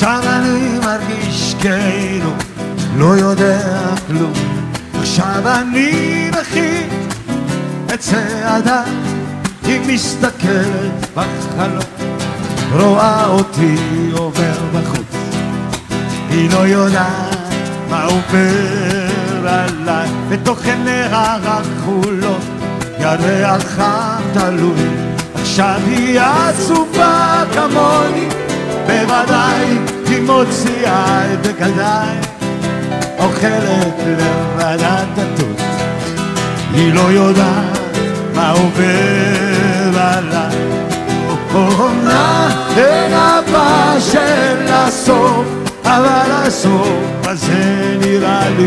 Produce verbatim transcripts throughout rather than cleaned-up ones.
עכשיו אני מרגיש כאילו לא יודע כלום. עכשיו אני מכין את צעדה, היא מסתכלת בחלום, רואה אותי עובר בחוץ, היא לא יודעת מה עובר עליי. בתוך עיניה החולות ירח חם תלוי, עכשיו היא עצובה כמוני, בוודאי היא מוציאה את בגדיי, אוכלת לבדת התות, היא לא יודעת מה עובר עליי. אומנם אין הבא של הסוף, אבל הסוף הזה נראה לי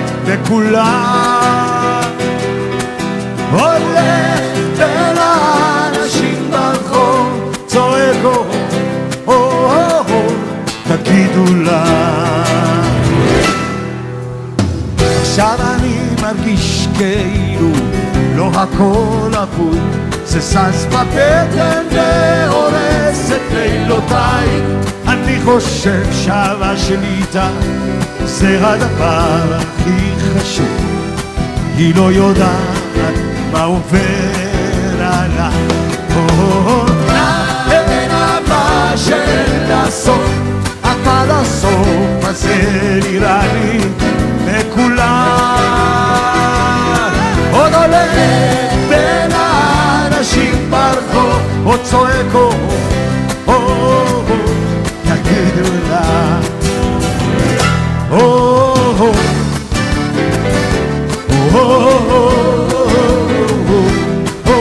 וכולם הולך בין האנשים ברחוב, צועק או או או תגידו לה. עכשיו אני מרגיש כאילו לא הכל אבוד, זה סס בבטן והורס את לילותיי. אני חושב שהשליטה זה הדבר הכי חשוב, היא לא יודעת מה עובר עליי. אין הבא של הסוף, אבל הסוף הזה נראה לי מכולם עוד הולך בין האנשים ברחוב, עוד צועק או או או תגידו לה או או או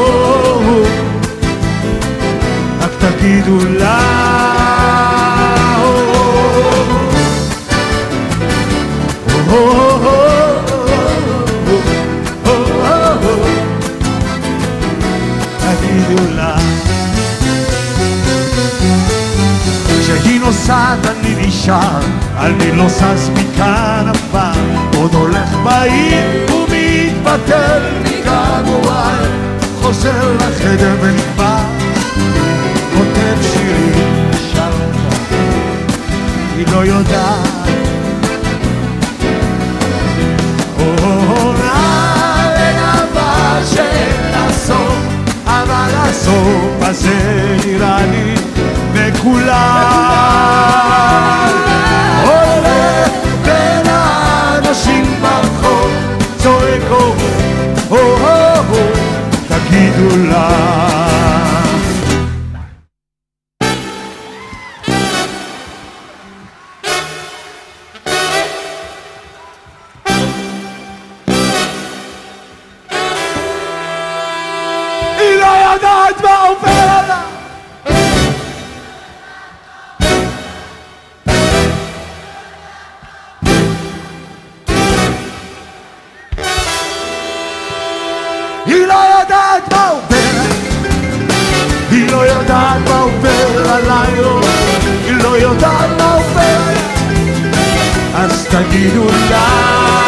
רק תגידו לה כשהיא נוסעת אני נשאר, אני לא זז מכאן אף פעם, עוד הולך בעיר ומתבטל מכאן וואי, חוזר לחדר ונקבע, כותב שירים שר אותה, היא לא יודעת אין הבא של הסוף, אבל הסוף הזה נראה לי וכולם הולך בין האנשים ברחוב, צועק או או או תגידו לה. היא לא יודעת מה עובר עליו, היא לא יודעת מה עובר, היא לא יודעת מה עובר עליי, היא לא יודעת מה עובר, אז תגידו לה